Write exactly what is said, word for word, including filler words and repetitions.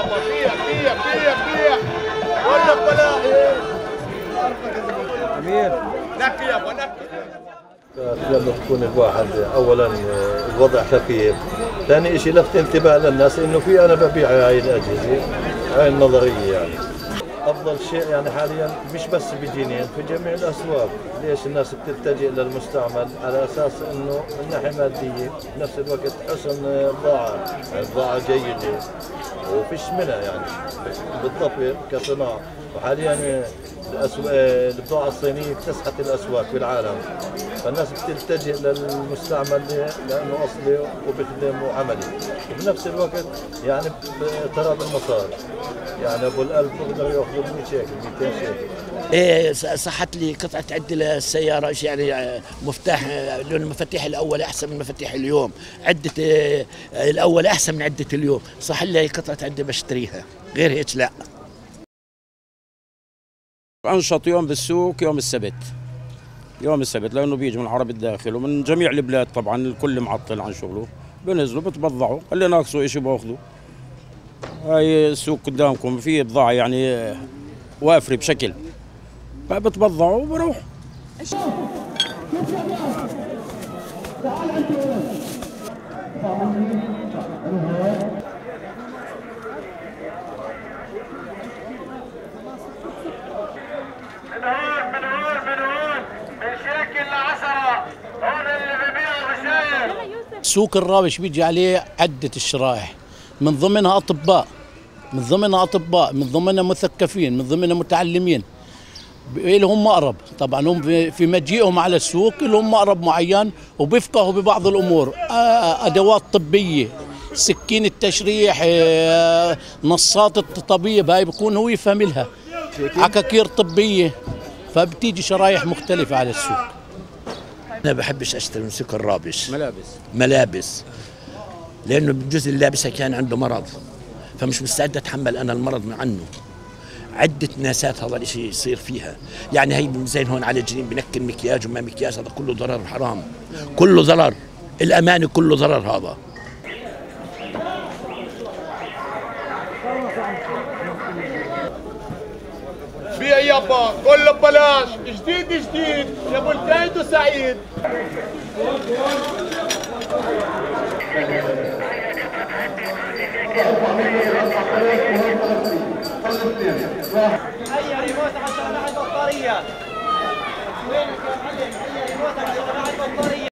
يابا بيع بيع بيع بيع ولا بلا امير نكي يابا نكي. لما تكون الواحد اولا الوضع خفيف، ثاني شيء لفت انتباه للناس انه في انا ببيع هاي الاجهزه، هاي النظريه يعني. افضل شيء يعني حاليا مش بس بجنين، في جميع الاسواق. ليش الناس بتتجه للمستعمل؟ على اساس انه من ناحيه ماديه، بنفس الوقت حسن بضاعه، يعني بضاعه جيده وفيش منها يعني بالضبط كصناعه. وحاليا الأسواق البضاعة الصينية اكتسحت الأسواق في العالم، فالناس بتتجه للمستعمل لأنه أصلي وبخدم وعملي، وبنفس الوقت يعني بتراب المصاري، يعني أبو الألف بقدر ياخذوا مية شيكل مئتين شيكل. إيه صحت لي قطعة عدة للسيارة، يعني مفتاح، لأن المفاتيح الأول أحسن من مفاتيح اليوم، عدة الأول أحسن من عدة اليوم، صح لي قطعة عدة بشتريها، غير هيك لا. أنشط يوم بالسوق يوم السبت، يوم السبت لأنه بيجي من العرب الداخل ومن جميع البلاد، طبعا الكل معطل عن شغله، بنزلوا بتبضعوا اللي ناقصه إشي باخذوا. هاي السوق قدامكم فيه بضاعة يعني وافرة بشكل، فبتبضعوا وبروح. من هون من هون من هون من شيكل لعشرة، هون اللي ببيعوا بشاير. سوق الرابش بيجي عليه عدة الشرائح، من ضمنها أطباء، من ضمنها أطباء، من ضمنها مثقفين، من ضمنها متعلمين، لهم مقرب. طبعا هم في مجيئهم على السوق لهم مقرب معين وبيفقهوا ببعض الأمور، أدوات طبية، سكين التشريح، نصات الطبيب، هاي بكون هو يفهم لها، عكاكير طبية، فبتيجي شرايح مختلفة على السوق. أنا بحبش أشتري من سوق الرابش ملابس ملابس، لأنه بجوز اللي لابسها كان عنده مرض، فمش مستعد أتحمل أنا المرض من عنه. عدة ناسات هذا الشيء يصير فيها، يعني هي زين هون على جنين بنكل مكياج وما مكياج، هذا كله ضرر حرام، كله ضرر، الأمانة كله ضرر هذا. بيع يابا كله ببلاش، جديد جديد يا ابو الكايد وسعيد. هيا ريموتك عشان معي بطارية. وينك يا معلم؟ هيا ريموتك عشان معي بطارية.